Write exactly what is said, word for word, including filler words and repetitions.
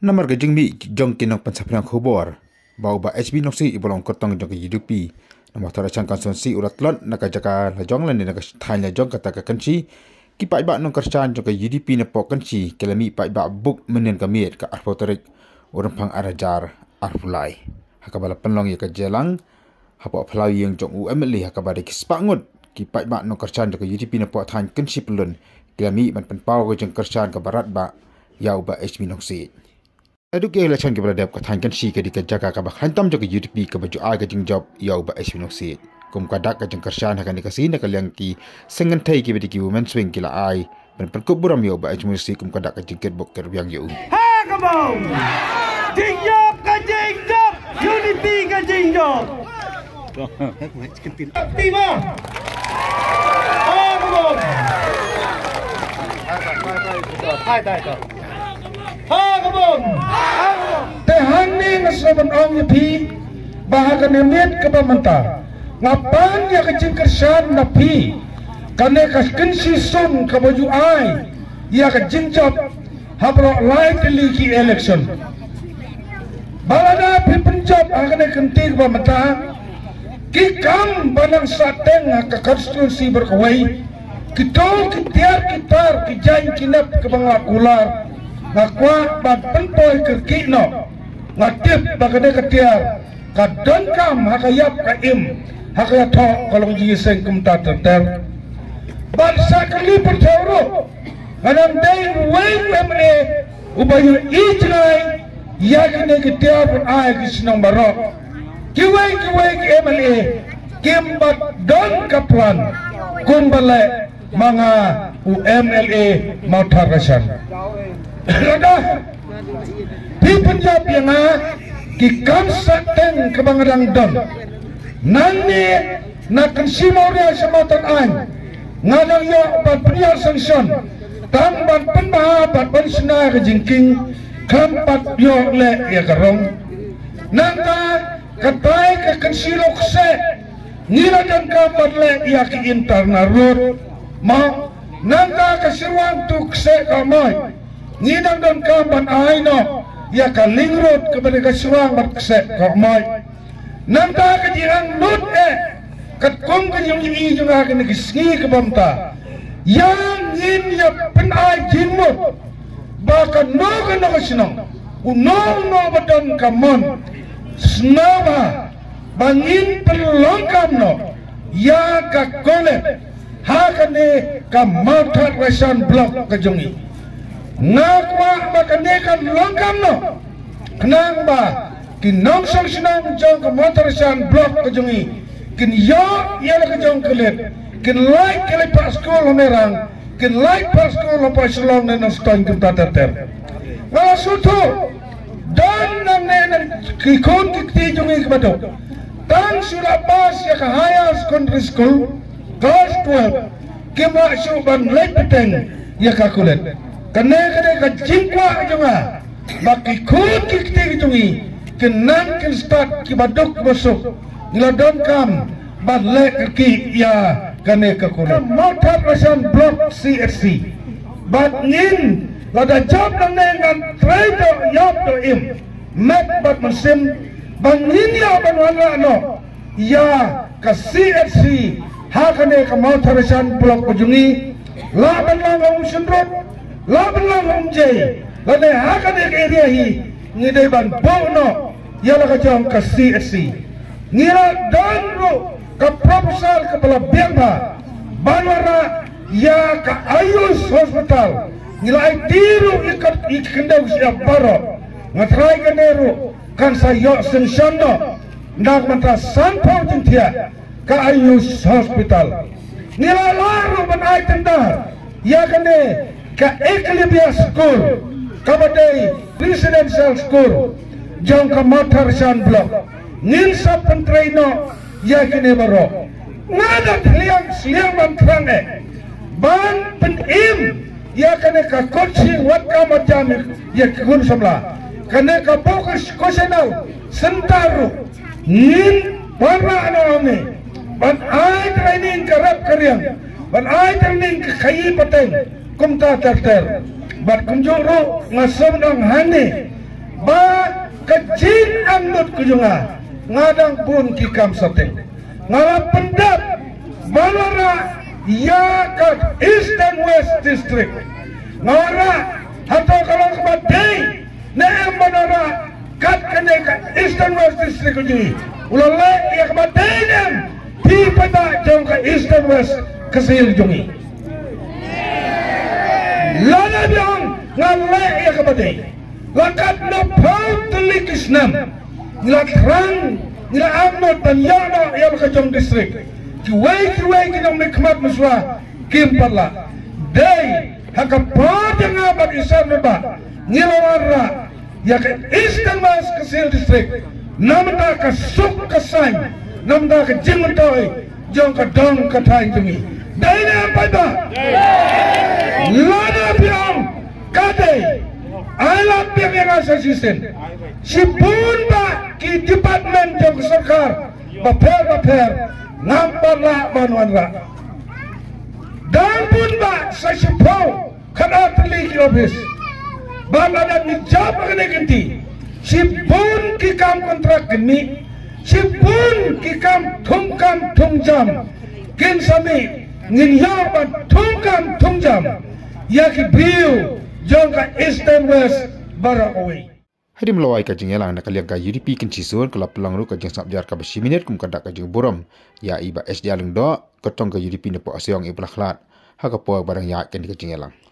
Namar ke jengmi jong kinong pensapnya khobor bau ba H B noksi ibolong kotong jong ke hidupi namar thara chang konsonsi urat lon naka jaka la jong lan naka thanya jong kata ka kanchi ki pai ba nong kerchan jong ke hidupi na pok kanchi kelami pai ba buk menen ka miet ka arfoterik urang phang arajar arfulai hakabala penlong ya ka jelang hapo phlau yang jong u emeli hakabada ki spangut ki pai ba nong kerchan jong ke hidupi na pok than kanchi pelun kelami man penpau ka jong kerchan ka barat ba yau ba H B noksi Aduk ke election ke berada ke thankan si ke di ke jaga ke bak hantam jo ke U D P ke baju a ke jing job yau ba H B noksi kum kadak ke jing kersan hakan dikasi nak liang ki sengen thai ke bedi ki women swing kila ai ben perkup buram yau ba H B noksi kum kadak ke jing ket bok ker yang yu ha kabong jing job ke jing job U D P ke jing job Tima ha kabong hai hai hai Ha kabon, tehan ni ngasaban om yapi, bahagian emit kebamanta, ngapan ya kecil kersan napi, kane kaskensi sum kabaju ai, ya kecil job, habro light liki election. Balada pimpin job akan kentir kebamanta, kikam banang sateng ke konstitusi berkawai, kita kitiar kitar kijain kinap kebangak ular. Ngakwa bat pentoy kerki no ngatip bagade ketiar kadon kam hakayap kaim hakaya tho kolong ji seng kum ta ter ban sakali pertoro kadang dai wei memne ubayu ijnai ya kene ketiar pun ai kisnong barok kiwei kiwei ki emle kimbat don kaplan kumbale manga U M L A mautarasan Ada Pipin jawab yang ki kamsa teng kebangadang don nanti nak simauria sematan an ngadang yo bat prial sanction tang bat penbaha bat pensena ke jingking kampat yo le ya karong nangka katai ke kensilok se nila dan kampat le ya ki internal road mau nangka kesiruan tuk se kamai Nidang dan kampan aino ya kalingrot kepada kesuang berkesek kamai. Nanta kejirang nut eh ketkum kenyang ini juga akan disengi kebamta. Yang ini ya penai jimut bahkan no kena kesenang. Uno no badan kamon senama bangin pelongkam no ya kakole hakane kamatar resan blok kejongi. Ngakwa makanekan longkam no kenang ba kinong sang sinang jong ke motorisan blok kejungi kin yo yala kejong kelip kin like kelip pak skol merang kin like pak skol pa selong na ston kin tater wala sutu dan nang nang kikon kikti jungi kebadok tang sudah pas ya ke higher secondary school class twelve kima syuban late peteng ya kakulet Kena kena kajingkwa aja baki kun kikti kitungi kenang kin start kibaduk masuk niladon kam badlek ki ya kene kakule motor rasan blok C S C bad ngin lada job nang dengan trade job to im mek bad mesin bangin ya banwala no ya ka C S C ha kene ka motor rasan blok kujungi laban lang sendrot Laban lang om jay, lane hakan ek area hi, ngide ban bono, yala ka jom ka C S C. Ngila danro ka proposal ka pala biyama, banwara ya ka Ayus Hospital. Ngila ay tiro ikat ikindaw siya baro, ngatry ka nero kan sa yo sensyano, nagmanta sanpaw jintia ka Ayus Hospital. Ngila laro ban ay tanda, ya ka ne, ka Eclipia School, kabadai Residential School, jong ka motorisan blok, ngin sa pentraino ya kini baro, ngadat liang liang bantrang eh, ban penim ya kene ka coaching wat ka macam ya kun samla, kene ka fokus kosenau sentaru, ngin warna ano ni, ban ay training karap karyang, ban ay training kayi pateng. Kumta terter, bat kunjuru ngasam nang hani ba kecil andut kujunga ngadang pun kikam sateng ngala pendap balara ya kat East and West District ngara atau kalau kebadai na ang banara kat kene kat East and West District kujungi ulala ya kebadai nem di pada jong ka East and West kesil jungi lana biang ngala ya kebadai lakat na pau telik isnam nila terang nila amnot dan yana yang ke jong district kiwai kiwai kinong nikmat muswa kimparla day hakapad yang abad isam neba nilawara ya ke East and West Kesil district namda ka suk kasang namda ka jingutoi jong ka dong ka taing tungi day na apa ba lana biang kadai alam biang yang asasisen si pun ba ki department jong sarkar baper baper ngampar la banuan ra dan pun ba sa si pau kada terliki office bala dan ni job kene genti si pun ki kam kontrak geni si pun ki kam thungkam thungjam kin sami ngin ya ba thungkam thungjam ya ki biu jong ka East and West bara away Hari melawai kajing elang nak kalian ka U D P kin cisuan kalau pelang ru kajing sabjar ka besi minit kum kada kajing buram ya iba S D aleng do ketong ka U D P nepo asyong iblah klat ha ka po barang ya ken kajing elang